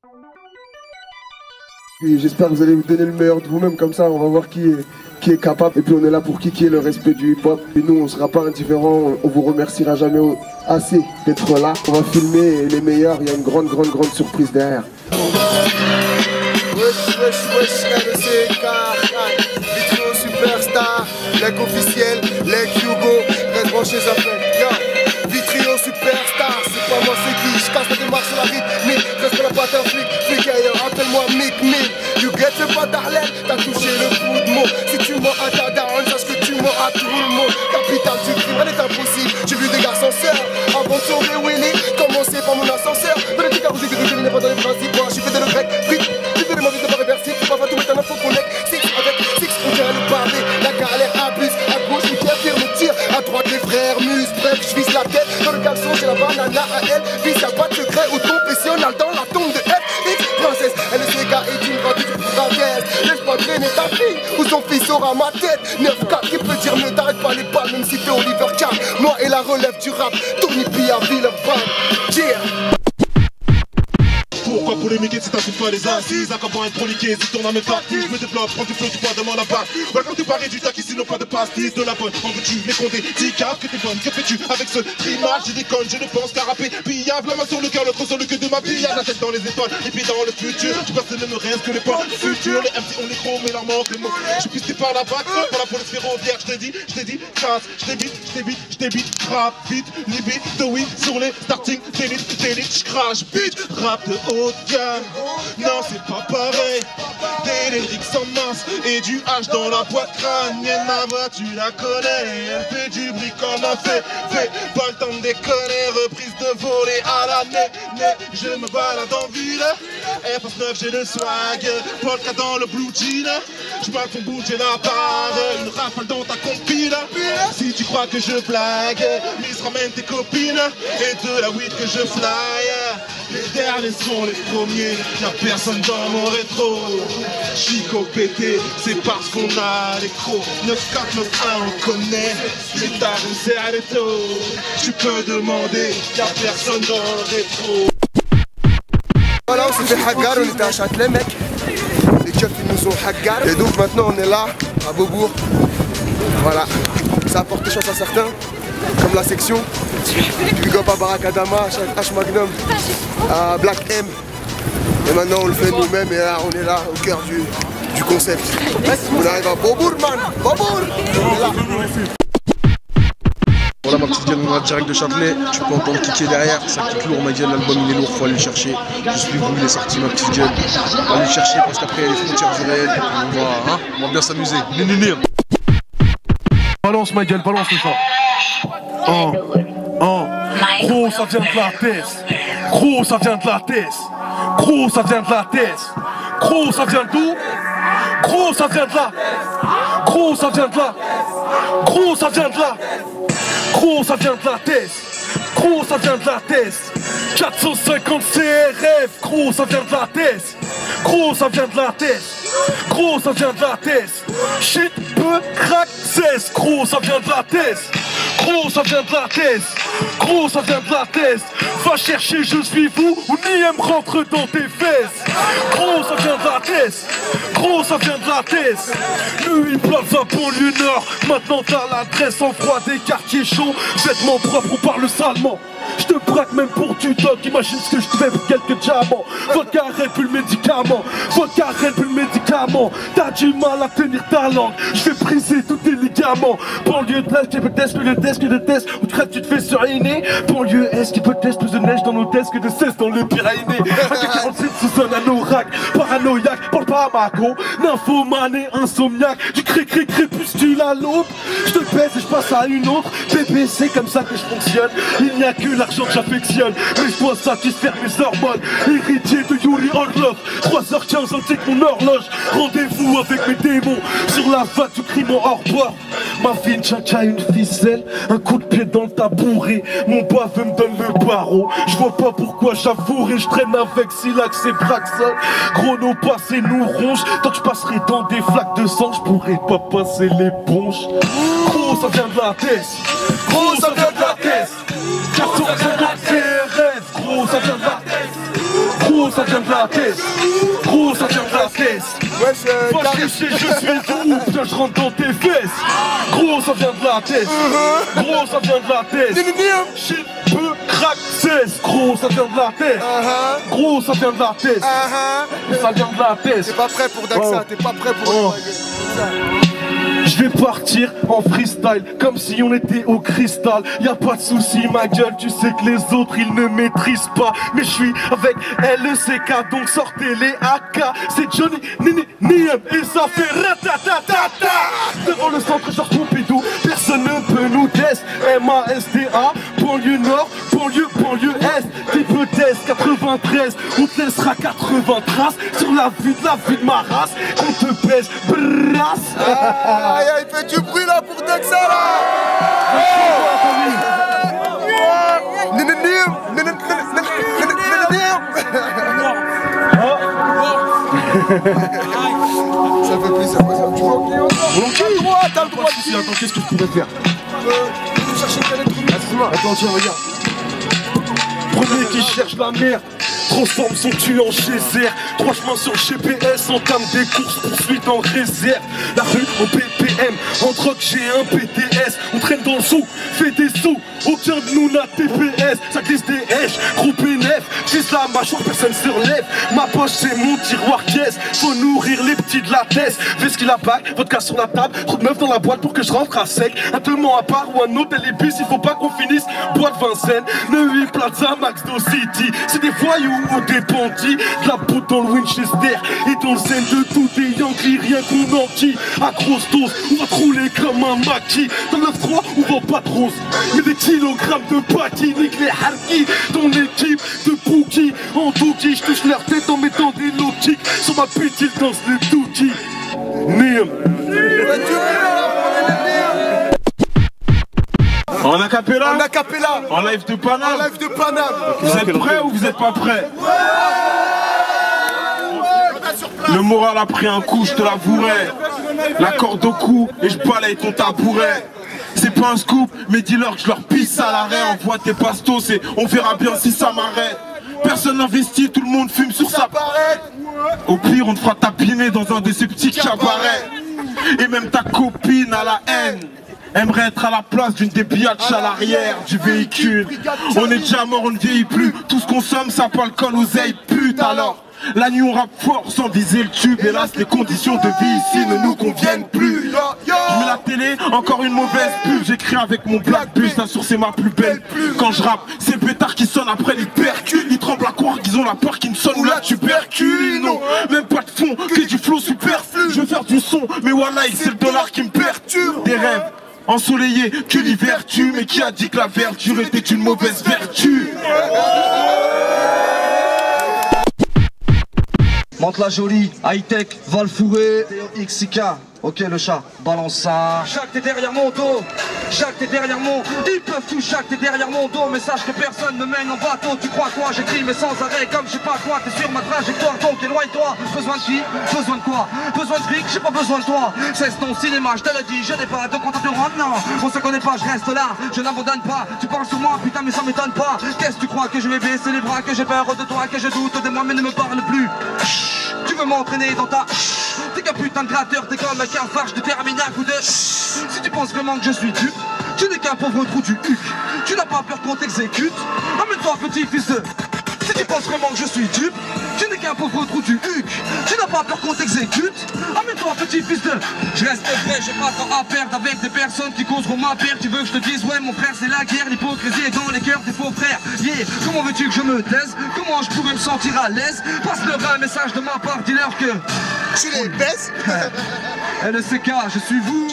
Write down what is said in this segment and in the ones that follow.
J'espère que vous allez vous donner le meilleur de vous-même, comme ça on va voir qui est capable. Et puis on est là pour qui est le respect du hip-hop. Et nous on ne sera pas indifférents, on vous remerciera jamais assez d'être là. On va filmer les meilleurs, il y a une grande surprise derrière. Vitrio Superstar, leg officiel, leg Hugo, reste branché ça fait. Vitrio Superstar, c'est pas moi c'est qui, je casse la démarche sur la rythmique, reste la patte un flic ailleurs, appelle-moi Mick Mill. You get le pas d'Arlène, t'as touché le coup de mot. Si tu mens à ta daronne, sache que tu mens à tout le monde. Capitale du crime, elle est impossible, j'ai vu des garçons sœurs. Avant de sauver Willy, commencer par mon ascenseur. Dans les petits carreaux, j'ai déterminé pas dans les principes, moi je suis fait de le grec, vite, tu ma vie de pas réversible, tu vas pas tout mettre en info qu'on est. Six avec six, on dirait le pavé, la galère abuse, à gauche, il affirme le tir, à droite les frères musent, bref, je vise la tête, dans le caleçon, j'ai la banana à elle, vise y'a pas de secret ou confessionnal dans la tombe de FX, princesse, elle est séga et tu me rends du racaisse, laisse pas traîner ta fille, ou son fils aura ma tête, 9-4, qui peut dire mieux, t'arrêtes pas les balles, même si t'es Oliver Kahn, moi et la relève du rap, Tony P à Villeurbanne, yeah. Pourquoi polémiquer si t'insultes pas les assises? À quoi pour être proliqué si ton âme est factice? Je me développe, prends du flow, tu vois, demande à part. Welcome to Paris, du tac, ici, non pas de pastis. De la bonne, en veux-tu, les condés, 10 cartes, que t'es bonne, que fais-tu avec ce trimage? Je déconne, je ne pense qu'à rapper. Pillave, la main sur le cœur, l'autre sur le queue de ma vie. La tête dans les épaules, et puis dans le futur. Tu passes ne me reste que les pas futurs. Les MC, on est gros, mais leur manque les mots. Je suis pisté par la vague, pour la police ferroviaire. Je t'ai dit, casse, je t'ébite, rap vite, limite, de oui, sur les starting, d'élite, je crache, beat, rap de haute gamme. Non, c'est pas pareil. Des lyrics sans masse et du H dans la boîte crânienne. Ma voix, tu la connais. Elle fait du bruit comme un fait. Pas le temps de déconner. Reprise de voler à la nez. Je me balade en ville. F 9, j'ai le swag. Polka dans le blue jean. Je bats ton bout, j'ai la part. Une rafale dans ta compile. Si tu crois que je blague, Miss ramène tes copines. Et de la weed que je fly. Les derniers sont les premiers, y'a personne dans mon rétro. Chico pété, c'est parce qu'on a les crocs. 9491 on connaît, les tarons c'est à l'étau. Tu peux demander, y'a personne dans le rétro. Voilà, on s'est fait Hagar, on était à Châtelet mec. Les chefs ils nous ont Hagar. Et donc maintenant on est là, à Beaubourg. Voilà, ça a porté chance à certains, comme la section. Big up à Barakadama, H Magnum, à Black M. Et maintenant on le fait nous-mêmes et là on est là au cœur du concept. On arrive à Beaubourg man, Beaubourg. On est là. Voilà ma petite gueule, on a direct de Châtelet, tu peux entendre kicker derrière, ça kick lourd ma gueule, l'album il est lourd, faut aller le chercher. Je suis vous, il est sorti ma petite gueule. On va aller le chercher parce qu'après il y a les frontières du réel, on va bien s'amuser. Balance ma gueule, balance le chant. Gros, ça vient de la tête. Gros, ça vient de la tête. Gros, ça vient de la tête. Gros, ça vient d'où? Gros, ça vient de là. Gros, ça vient de là. Gros, ça vient de là. Gros, ça vient de la tête. Gros, ça vient de la tête. 450 CRF. Gros, ça vient de la tête. Gros, ça vient de la tête. Gros, ça vient de la tête. Shit, peu, crack, 16. Gros, ça vient de la tête. Gros, ça vient de la tête. Gros, ça vient de la tête. Va chercher, je suis fou, ou Niem rentre dans tes fesses. Gros, ça vient de la tête. Gros, ça vient de la tête. Lui, Plaza, banlieue nord. Maintenant, t'as l'adresse en froid des quartiers chauds. Vêtements propres, on parle salement. Je te braque même pour du dog, imagine ce que je te fais pour quelques diamants. Vodka Red plus le médicament, vodka Red plus le médicament. T'as du mal à tenir ta langue, je vais briser tous tes ligaments. Banlieue de l'Est, qui peut test, le desk de test. Où tu crèves, tu te fais suriner. Banlieue Est, qui peut test, plus de neige dans nos desks que de cesse dans les Pyrénées. AK-47 sous un anorak, paranoïaque, parle pas à Marco. Nymphomane et insomniaque, du crépuscule à l'aube. Je te pèse et je passe à une autre. Bébé, c'est comme ça que je fonctionne. Il n'y a que l'argent que j'affectionne, mais je dois satisfaire mes hormones. Héritier de Yuri Orlov, 3h15 indique mon horloge. Rendez-vous avec mes démons, sur la vague du crime en hors-bord. Ma fille tcha une ficelle, un coup de pied dans le tabouret. Mon baveux me donne le barreau, je vois pas pourquoi j'avouerai. Je traîne avec Silax et Braxon. Chrono passé nous ronge, tant que je passerai dans des flaques de sang, je pourrais pas passer l'éponge. Gros, ça vient de la tête. Gros, ça vient de la tête. 450 CRF, gros, ça vient de la tête. Gros, ça vient de la caisse. Gros, ça vient de la caisse. Va chercher, je suis tout. Putain, je rentre dans tes fesses. Gros, ça vient de la tête. Gros, ça vient de la tête. Shit, peu, crack, cesse. Gros, ça vient de la tête. Gros, ça vient de la tête. Ça vient de la tête. T'es pas prêt pour Daxa, t'es pas prêt pour Je vais partir en freestyle comme si on était au cristal. Y'a pas de souci ma gueule, tu sais que les autres ils ne maîtrisent pas. Mais je suis avec LECK, donc sortez les AK. C'est Johnny Niem et ça fait ratatatata. Devant le centre genre Pompidou, personne ne peut nous tester. MASTA, banlieue nord, banlieue est. Type test 93, on te laissera 80 traces sur la vie de ma race. Qu'on te pèse, brasse. Aïe, il fait du bruit là pour Daxa là. Ça fait plaisir, tu vois ok, t'as le droit de dire. Attends, qu'est-ce que je pourrais faire? Chercher une canette de Attends, tiens, regarde. Premier qui cherche la merde transforme son cul en geyser. 3 chemins sur GPS, entame des courses poursuites en réserve. La rue en BPM, en drogue j'ai un BTS. On traîne dans le sou, fait des sous. Aucun de nous n'a TPS. Ça glisse des hèches, gros bénéf. J'ise la mâchoire, personne se relève. Ma poche c'est mon tiroir caisse. Faut nourrir les petits de la tête. Fais qu'il a bac, vodka sur la table. Trop de meufs dans la boîte pour que je rentre à sec. Un telement à part ou un hôtel et bis. Il faut pas qu'on finisse boîte Vincennes. Neuilly, Plaza, Maxdo City. C'est des voyous ou des bandits. De la poudre dans le Winchester et dans le zen de tout des Yankees. Rien qu'on enquille à grosse dose. On va te rouler comme un maquis. Dans le 9-3 on vend pas de rose, mais des kilogrammes de paki. Nique les harkis, ton équipe de Pookie. En Dookie, je touche leur tête en mettant des low kicks. Sur ma pute ils dansent les Dookie. Niem. En acapella? En acapella. En live de Paname? En live de Paname. Vous êtes prêts ou vous êtes pas prêts? Le moral a pris un coup, je te l'avouerai. La corde au cou et je balaye ton tabouret. C'est pas un scoop, mais dis-leur que je leur pisse à l'arrêt. Envoie tes pastos et on verra bien si ça m'arrête. Personne n'investit, tout le monde fume sur sa barrette. Au pire, on te fera tapiner dans un de ces petits cabarets. Et même ta copine a la haine. Aimerait être à la place d'une des biatches à l'arrière du véhicule. On est déjà mort, on ne vieillit plus. Tout ce qu'on somme, ça pas le col, oseille, pute alors. La nuit on rappe fort sans viser le tube. Hélas les conditions de vie ici ne nous conviennent plus. Je mets la télé, encore une mauvaise pub. J'écris avec mon black bus, la source est ma plus belle plume. Quand je rappe, c'est le pétard qui sonne après les percus. Ils tremblent à croire qu'ils ont la peur qui me sonne. Ou là tu percules, non, même pas de fond, que du flow superflu. Je veux faire du son, mais voilà c'est le dollar qui me perturbe. Des rêves ensoleillés que l'hiver tue. Mais qui a dit que la verdure était une mauvaise vertu? Monte la jolie, high-tech, va le fourrer, XIK, ok le chat, balance ça. Jacques t'es derrière mon dos, Jacques t'es derrière mon, ils peuvent tout, Jacques t'es derrière mon dos, mais sache que personne me mène en bateau. Tu crois quoi, j'écris mais sans arrêt, comme je sais pas quoi, t'es sur ma trajectoire, donc éloigne-toi. Besoin de qui? Besoin de quoi? Besoin de fric, j'ai pas besoin de toi. C'est ton cinéma, je te le dis, je n'ai pas de compte à te rendre, non. On se connaît pas, je reste là, je n'abandonne pas. Tu parles sur moi, putain mais ça m'étonne pas. Qu'est-ce que tu crois, que je vais baisser les bras, que j'ai peur de toi, que je doute de moi, mais ne me parle plus. Tu veux m'entraîner dans ta... T'es qu'un putain de gratteur, t'es comme un cafard, je te termine un coup de... Si tu penses vraiment que je suis dupe, tu n'es qu'un pauvre trou du huc. Tu n'as pas peur qu'on t'exécute. Amène-toi petit fils de... Si tu penses vraiment que je suis dupe, tu n'es qu'un pauvre trou du huc. Tu n'as pas peur qu'on t'exécute. Amène-toi petit fils de... Je reste vrai, j'ai pas tant à perdre avec des personnes qui causeront ma perte. Tu veux que je te dise, ouais mon frère c'est la guerre. L'hypocrisie est dans les cœurs des faux frères. Yeah, comment veux-tu que je me taise? Comment je pourrais me sentir à l'aise? Passe-leur un message de ma part, dis-leur que... Tu les baisses. LECK, je suis vous.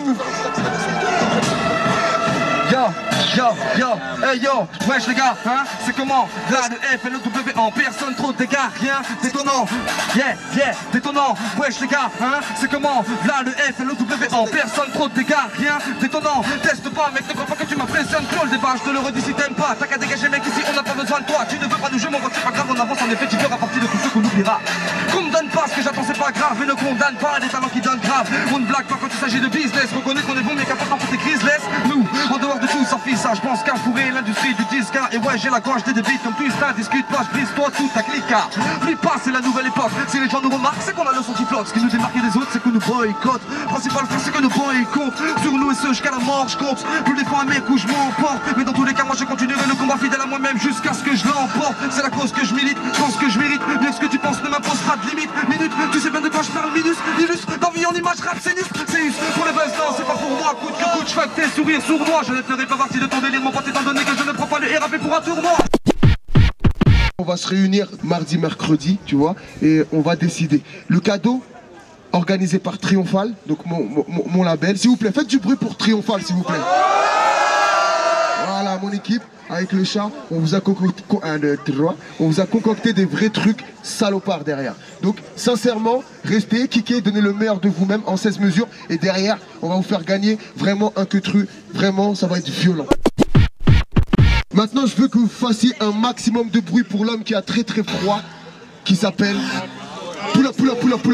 Yo, hey yo, wesh les gars, hein, c'est comment? Là le F et le W en personne, trop de dégâts, rien d'étonnant. Yeah, détonnant, wesh les gars, hein, c'est comment? Là le F et le W en personne, trop de dégâts, rien d'étonnant. Teste pas mec, ne crois pas que tu m'impressionnes, clôt le débat, je te le redis si t'aimes pas. T'as qu'à dégager mec, ici on n'a pas besoin de toi, tu ne veux pas nous jouer, mon pote c'est pas grave, on avance en effet, tu verras partie de tous ceux qu'on oubliera. Comme donne pas, ce que j'attends c'est pas grave, mais ne condamne pas des talents qui donnent grave. On ne blague pas quand il s'agit de business, reconnais qu'on est bon mais qu'important pour tes griseless. Nous, en dehors de tout, ça fait ça, je pense qu'à fourrer l'industrie du disque. Et ouais, j'ai la gorge des débites comme Twistin, discute pas, je brise toi toute ta clique. Flippe pas, c'est la nouvelle époque. Si les gens nous remarquent, c'est qu'on a le son qui flotte. Ce qui nous démarque des autres, c'est que nous boycottent. Principal fait, c'est que nos boycottent. Sur nous et ceux jusqu'à la mort, je compte. Plus des fois à mes coups, je m'emporte. Mais dans tous les cas, moi je continuerai le combat fidèle à moi-même jusqu'à ce que je l'emporte. C'est la cause que je milite, je pense que je mérite. Bien que ce que tu penses ne m'impose pas de limite. Minute, tu sais bien de quoi je parle, minus. Illustre, d'envie en image, rap, c'est pour les buzz, non, c'est pas pour moi. Coûte que coûte, je fais tes sourires sournois. Je ne ferai pas partie de ton délire, mon pote, étant donné que je ne prends pas le RAP pour un tournoi. On va se réunir mardi, mercredi, tu vois, et on va décider. Le cadeau, organisé par Triomphal, donc mon label. S'il vous plaît, faites du bruit pour Triomphal, s'il vous plaît. Voilà, mon équipe, avec le chat, on vous a concocté des vrais trucs salopards derrière. Donc, sincèrement, restez, kickez, donnez le meilleur de vous-même en 16 mesures. Et derrière, on va vous faire gagner vraiment un queutru. Vraiment, ça va être violent. Maintenant, je veux que vous fassiez un maximum de bruit pour l'homme qui a très très froid, qui s'appelle Pull Up,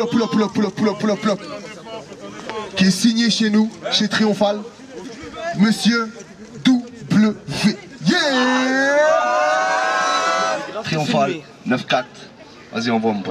qui est signé chez nous, chez Triomphal, Monsieur W. Yeah! Triomphal, 9-4. Vas-y, envoie mon pote.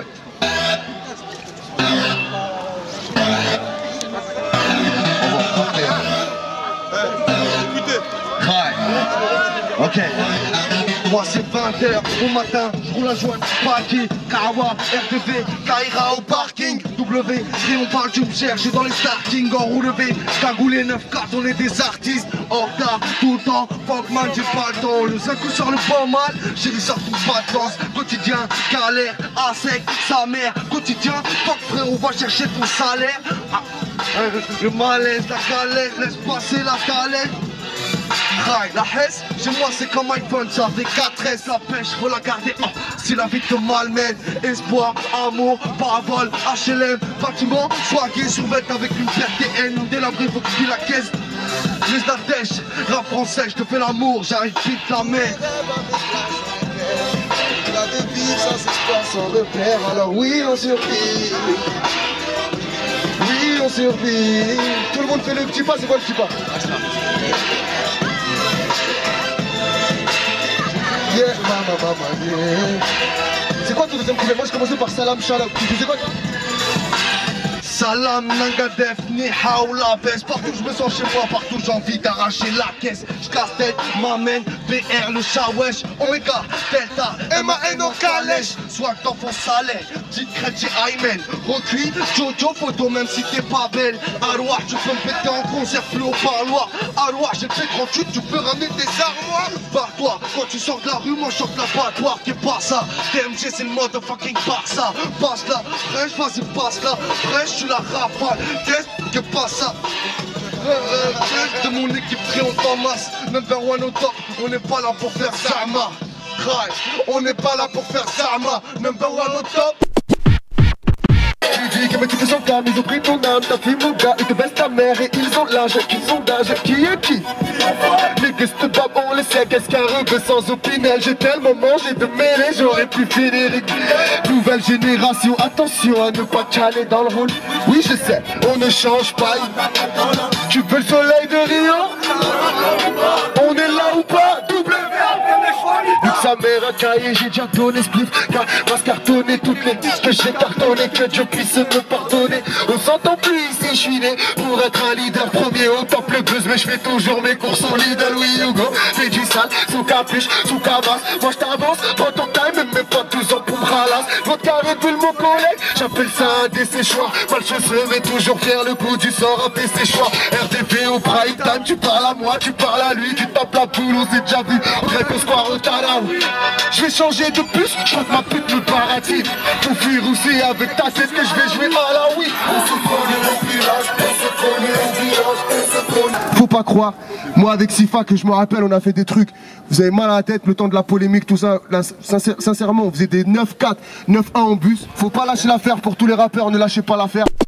Ok. Moi c'est 20h au matin, je roule un joint, Paki, Karawa, RTV, Kaira au parking, W, Triomphal, tu me cherches dans les starting, en roue levée, cagoulé 9-4, on est des artistes, en retard, tout le temps, Funkman, j'ai pas le temps, le 5 coup sur le pas mal, chérie sort tout pas de danse, quotidien, galère, à sec, sa mère, quotidien, fuck frère, on va chercher ton salaire, le malaise, la galère, laisse passer la galère. La Hesse, chez moi c'est comme iPhone, ça fait 4S, la pêche, faut la garder, oh, si la vie te malmène, espoir, amour, parabole, HLM, bâtiment, soigné, survêt avec une paire TN, délabré, faut que tu la caisse, laisse la dèche, rap français, je te fais l'amour, j'arrive vite la mer. La devise, ça s'explore sans repère, alors oui on survit. Oui on survit. Tout le monde fait le petit pas, c'est quoi le petit pas? Yeah, mama, yeah. C'est quoi ton deuxième couplet? Moi je commençais par Salam Shalom. Tu faisais quoi? Salam, Nangadef, ni la baisse. Partout je me sens chez moi, partout j'ai envie d'arracher la caisse. Je casse tête, m'amène, BR, le chat, wesh, Omega, Delta, MAN en calèche. Soit que t'enfonces salaire, dit crédit, Aymen. Recuit, Jojo, photo, même si t'es pas belle. Aroir, tu peux me péter en concert, plus au parloir. Aroir, j'ai fait 38, tu peux ramener des armoires. Barre-toi, quand tu sors de la rue, moi je sors de la battoire. Qu'est pas ça? DMG, c'est le motherfucking Barça. Passe là, fraîche, vas-y, passe là. Fraîche, tu la rafale, qu'est-ce que pas ça? De mon équipe triomphe en masse, number one au top, on n'est pas là pour faire Zama. On n'est pas là pour faire Zama, number one au top. Tu dis que mais tu fais son calme, ils ont pris ton âme, t'as fait mon gars, ils te baissent ta mère et ils ont l'âge qu'ils ont d'âge. Qui est qui? Les guests d'ab, on le sait, qu'est-ce qu'un rebeu sans opinel? J'ai tellement mangé de mêlée, j'aurais pu finir. Nouvelle génération, attention à ne pas caler dans le rôle. Oui je sais, on ne change pas. Tu veux le soleil de Rio? On est là ou pas? Vu que sa mère a caillé, j'ai déjà donné spliff, car va se cartonner toutes les disques que j'ai cartonné, que Dieu puisse me pardonner. On s'entend plus ici, je suis né pour être un leader premier au top le buzz, mais je fais toujours mes courses en Lidl, oui Hugo. Fais du sale, sous capuche, sous cabas, moi je t'avance, prends ton time, même pas 12 ans pour me ralasse. Votre carré de mon collègue, j'appelle ça un desséchoir. Malchanceux mais toujours fier, le coup du sort, un desséchoir. RTV au prime time, tu parles à moi, tu parles à lui, tu tapes la poule, on s'est déjà vu, on dirait qu'on se croit au Tadao. Je vais changer de puce, je crois que ma pute me parative. Pour fuir aussi avec ta tête que je vais jouer à la oui. On se connaît au village, on se connaît au village, on se connaît. Faut pas croire, moi avec Sifa que je me rappelle on a fait des trucs. Vous avez mal à la tête le temps de la polémique, tout ça. Là, sincèrement on faisait des 9-4, 9-1 en bus. Faut pas lâcher l'affaire pour tous les rappeurs, ne lâchez pas l'affaire.